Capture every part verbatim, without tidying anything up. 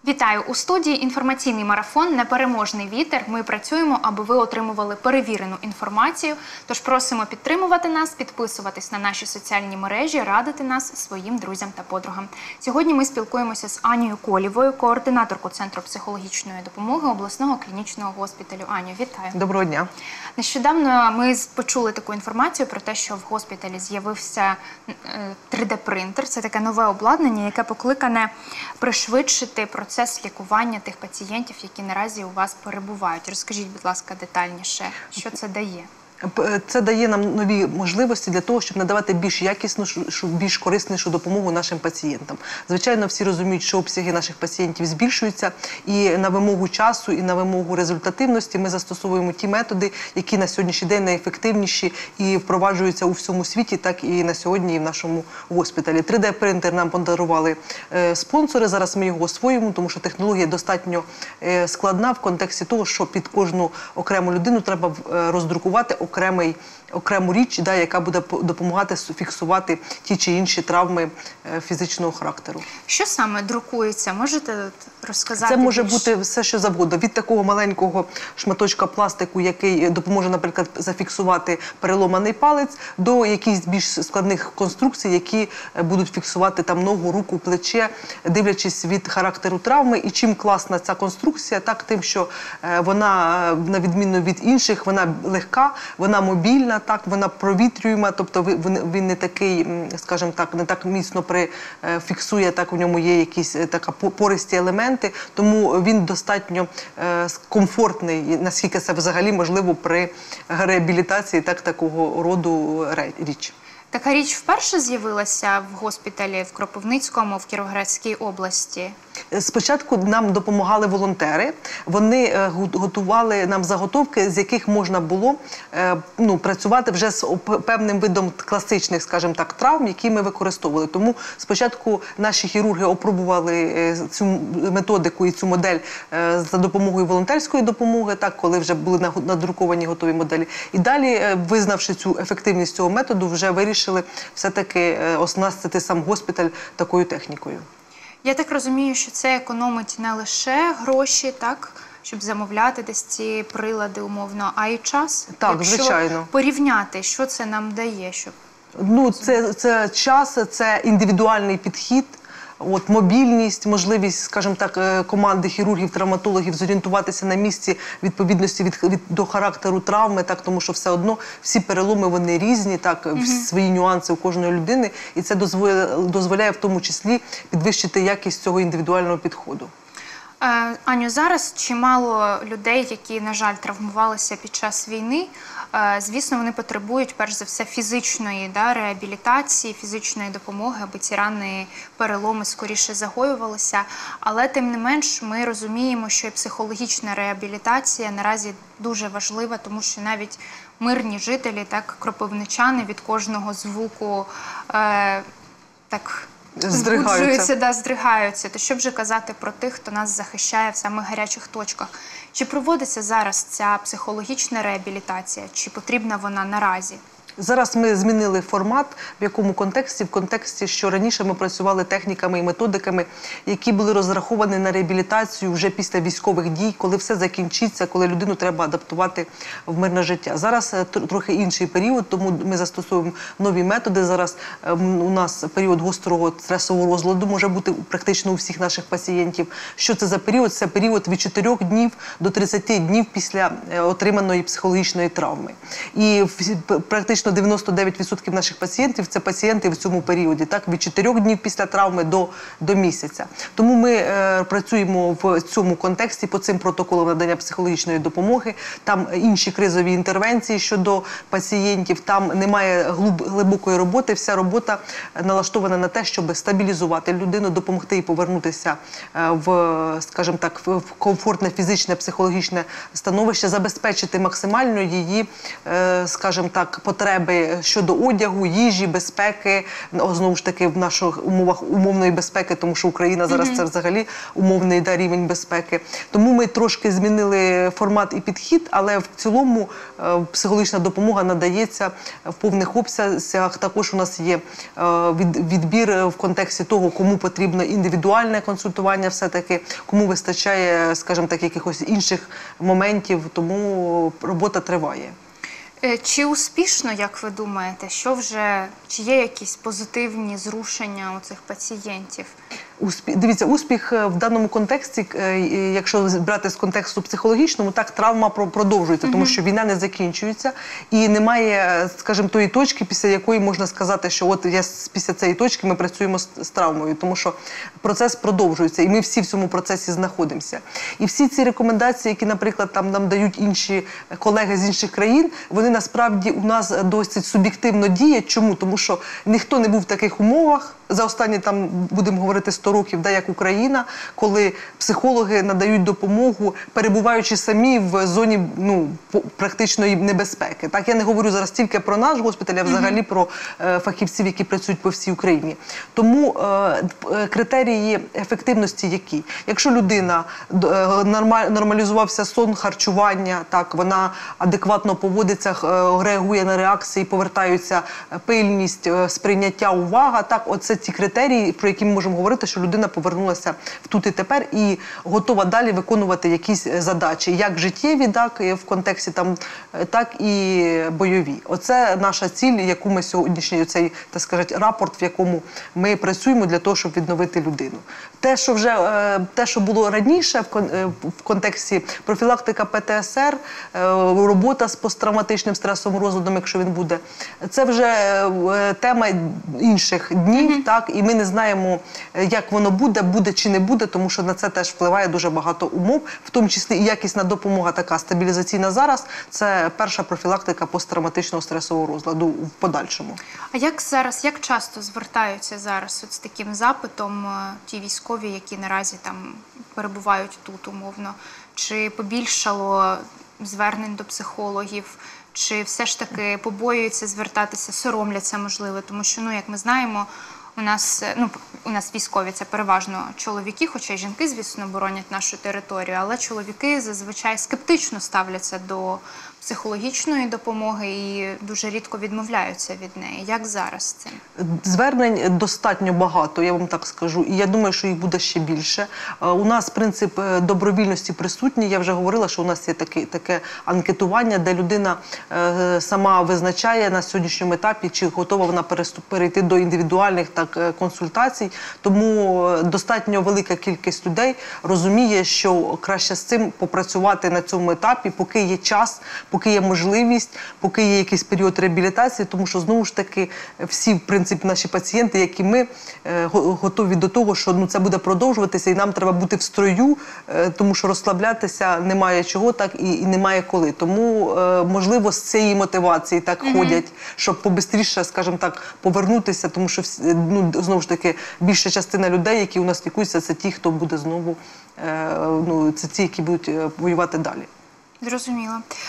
Вітаю! У студії інформаційний марафон «Непереможний вітер». Ми працюємо, аби ви отримували перевірену інформацію. Тож просимо підтримувати нас, підписуватись на наші соціальні мережі, радити нас своїм друзям та подругам. Сьогодні ми спілкуємося з Анією Колєвою, координаторкою Центру психологічної допомоги обласного клінічного госпіталю. Аню, вітаю! Доброго дня! Нещодавно ми почули таку інформацію про те, що в госпіталі з'явився три де принтер. Це таке нове обладнання, яке покликане пришвидшити процес лікування тих пацієнтів, які наразі у вас перебувають. Розкажіть, будь ласка, детальніше, що це дає? Це дає нам нові можливості для того, щоб надавати більш якісну, більш кориснішу допомогу нашим пацієнтам. Звичайно, всі розуміють, що обсяги наших пацієнтів збільшуються, і на вимогу часу, і на вимогу результативності ми застосовуємо ті методи, які на сьогоднішній день найефективніші і впроваджуються у всьому світі, так і на сьогодні і в нашому госпіталі. три де принтер нам подарували спонсори, зараз ми його освоюємо, тому що технологія достатньо складна в контексті того, що під кожну окрему людину треба роздрукувати окремий, окрему річ, да, яка буде допомагати фіксувати ті чи інші травми фізичного характеру. Що саме друкується? Можете розказати? Це може більш... бути все, що завгодно. Від такого маленького шматочка пластику, який допоможе, наприклад, зафіксувати переломаний палець, до якихось більш складних конструкцій, які будуть фіксувати там ногу, руку, плече, дивлячись від характеру травми. І чим класна ця конструкція, так тим, що вона, на відміну від інших, вона легка, вона мобільна, так, вона провітрюєма, тобто він не такий, скажімо так, не так міцно фіксує, так у ньому є якісь така пористі елементи, тому він достатньо комфортний, наскільки це взагалі можливо при реабілітації так, такого роду річ. Така річ вперше з'явилася в госпіталі в Кропивницькому, в Кіровоградській області? Спочатку нам допомагали волонтери. Вони готували нам заготовки, з яких можна було ну, працювати вже з певним видом класичних, скажімо так, травм, які ми використовували. Тому спочатку наші хірурги опробували цю методику і цю модель за допомогою волонтерської допомоги, так, коли вже були надруковані готові моделі. І далі, визнавши цю ефективність цього методу, вже вирішили все-таки оснастити сам госпіталь такою технікою. Я так розумію, що це економить не лише гроші, так, щоб замовляти десь ці прилади умовно, а й час? Так, якщо звичайно. Порівняти, що це нам дає? Щоб... Ну, це, це час, це індивідуальний підхід. От, мобільність, можливість, скажімо так, команди хірургів, травматологів зорієнтуватися на місці відповідності від, від, до характеру травми, так, тому що все одно всі переломи, вони різні, так, mm-hmm. свої нюанси у кожної людини, і це дозволяє, дозволяє в тому числі підвищити якість цього індивідуального підходу. Е, Аню, зараз чимало людей, які, на жаль, травмувалися під час війни, е, звісно, вони потребують, перш за все, фізичної да, реабілітації, фізичної допомоги, аби ці рани, переломи скоріше загоювалися. Але, тим не менш, ми розуміємо, що і психологічна реабілітація наразі дуже важлива, тому що навіть мирні жителі, так, кропивничани від кожного звуку е, так... Здригаються. Да, здригаються. То що вже казати про тих, хто нас захищає в самих гарячих точках? Чи проводиться зараз ця психологічна реабілітація? Чи потрібна вона наразі? Зараз ми змінили формат, в якому контексті? В контексті, що раніше ми працювали техніками і методиками, які були розраховані на реабілітацію вже після військових дій, коли все закінчиться, коли людину треба адаптувати в мирне життя. Зараз трохи інший період, тому ми застосовуємо нові методи. Зараз у нас період гострого стресового розладу може бути практично у всіх наших пацієнтів. Що це за період? Це період від чотирьох днів до тридцяти днів після отриманої психологічної травми. І практично дев'яносто дев'ять відсотків наших пацієнтів – це пацієнти в цьому періоді, так, від чотирьох днів після травми до, до місяця. Тому ми е, працюємо в цьому контексті по цим протоколам надання психологічної допомоги. Там інші кризові інтервенції щодо пацієнтів, там немає глиб, глибокої роботи, вся робота налаштована на те, щоб стабілізувати людину, допомогти їй повернутися в, скажімо так, в комфортне фізичне, психологічне становище, забезпечити максимально її, е, скажімо так, потреби потреби щодо одягу, їжі, безпеки, знову ж таки в наших умовах умовної безпеки, тому що Україна зараз mm-hmm. це взагалі умовний да, рівень безпеки. Тому ми трошки змінили формат і підхід, але в цілому психологічна допомога надається в повних обсягах. Також у нас є відбір в контексті того, кому потрібно індивідуальне консультування все-таки, кому вистачає, скажімо так, якихось інших моментів, тому робота триває. Чи успішно, як ви думаєте, що вже, чи є якісь позитивні зрушення у цих пацієнтів? Успіх, дивіться, успіх в даному контексті, якщо брати з контексту психологічному, так, травма продовжується, тому що війна не закінчується і немає, скажімо, тої точки, після якої можна сказати, що от я після цієї точки ми працюємо з, з травмою, тому що процес продовжується і ми всі в цьому процесі знаходимося. І всі ці рекомендації, які, наприклад, там нам дають інші колеги з інших країн, вони насправді у нас досить суб'єктивно діють. Чому? Тому що ніхто не був в таких умовах за останні, там, будемо говорити, сто років, да, як Україна, коли психологи надають допомогу, перебуваючи самі в зоні, ну, практичної небезпеки. Так, я не говорю зараз тільки про наш госпіталь, а взагалі mm-hmm. про е, фахівців, які працюють по всій Україні. Тому е, критерії ефективності які? Якщо людина е, нормаль, нормалізувався сон, харчування, так, вона адекватно поводиться, е, реагує на реакції, повертаються пильність, е, сприйняття, увага, так, оце ті критерії, про які ми можемо говорити, що людина повернулася в тут і тепер і готова далі виконувати якісь задачі, як життєві, так, в контексті там, так і бойові. Оце наша ціль, яку ми сьогоднішній цей, так сказати, рапорт, в якому ми працюємо для того, щоб відновити людину. Те, що вже те, що було раніше в контексті профілактика Пе Те Ес Ер, робота з посттравматичним стресовим розладом, якщо він буде, це вже тема інших днів, mm-hmm. так, і ми не знаємо, як воно буде, буде чи не буде, тому що на це теж впливає дуже багато умов, в тому числі і якісна допомога така стабілізаційна зараз, це перша профілактика посттравматичного стресового розладу в подальшому. А як зараз, як часто звертаються зараз от з таким запитом ті військові, які наразі там перебувають тут умовно? Чи побільшало звернень до психологів? Чи все ж таки побоюються звертатися, соромляться, можливо, тому що, ну, як ми знаємо, у нас, ну, у нас військові – це переважно чоловіки, хоча й жінки, звісно, боронять нашу територію, але чоловіки зазвичай скептично ставляться до психологічної допомоги і дуже рідко відмовляються від неї. Як зараз з цим? Звернень достатньо багато, я вам так скажу, і я думаю, що їх буде ще більше. У нас принцип добровільності присутній, я вже говорила, що у нас є таке, таке анкетування, де людина е, сама визначає на сьогоднішньому етапі, чи готова вона перейти до індивідуальних так, консультацій, тому достатньо велика кількість людей розуміє, що краще з цим попрацювати на цьому етапі, поки є час, поки є можливість, поки є якийсь період реабілітації, тому що, знову ж таки, всі, в принципі, наші пацієнти, як і ми, готові до того, що ну, це буде продовжуватися, і нам треба бути в строю, тому що розслаблятися немає чого, так, і, і немає коли. Тому, можливо, з цієї мотивації так mm-hmm. ходять, щоб побистріше, скажімо так, повернутися, тому що, ну, знову ж таки, більша частина людей, які у нас лікуються, це ті, хто буде знову, ну, це ті, які будуть воювати далі. Зрозуміло.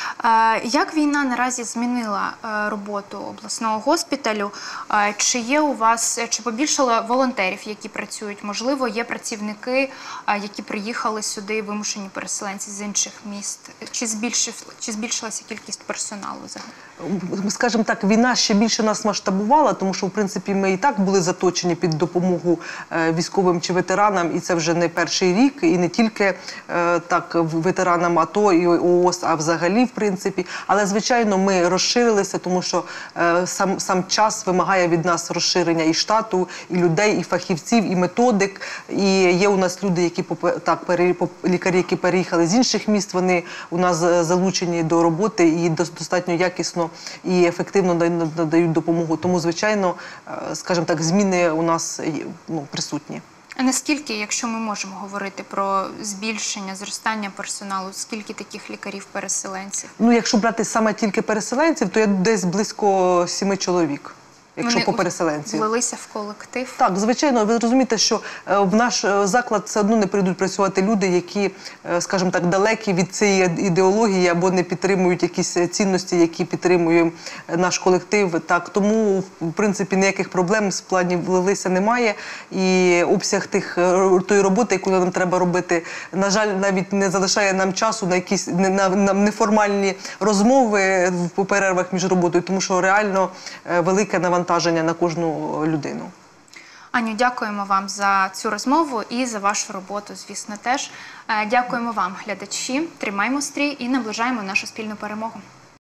Як війна наразі змінила роботу обласного госпіталю? Чи є у вас, чи побільшало волонтерів, які працюють? Можливо, є працівники, які приїхали сюди, вимушені переселенці з інших міст? Чи збільшив, чи збільшилася кількість персоналу взагалі? Скажімо так, війна ще більше нас масштабувала, тому що, в принципі, ми і так були заточені під допомогу військовим чи ветеранам, і це вже не перший рік, і не тільки так ветеранам АТО і О О С, а взагалі, в принципі. Але, звичайно, ми розширилися, тому що е, сам, сам час вимагає від нас розширення і штату, і людей, і фахівців, і методик. І є у нас люди, які так, пері, лікарі, які переїхали з інших міст, вони у нас залучені до роботи і достатньо якісно і ефективно надають допомогу. Тому, звичайно, скажімо так, зміни у нас ну, присутні. А наскільки, якщо ми можемо говорити про збільшення, зростання персоналу, скільки таких лікарів-переселенців? Ну, якщо брати саме тільки переселенців, то я десь близько сіми чоловік. якщо Вони по переселенців. влилися в колектив. Так, звичайно, ви розумієте, що е, в наш е, заклад все одно не прийдуть працювати люди, які, е, скажімо так, далекі від цієї ідеології або не підтримують якісь цінності, які підтримує е, наш колектив. Так, тому, в принципі, ніяких проблем з плані влилися немає. І обсяг тих, е, тої роботи, яку нам треба робити, на жаль, навіть не залишає нам часу на якісь не- на, на неформальні розмови в перервах між роботою, тому що реально е, велике навантаження на кожну людину. Аню, дякуємо вам за цю розмову і за вашу роботу, звісно, теж. Е, Дякуємо вам, глядачі. Тримаймо стрій і наближаємо нашу спільну перемогу.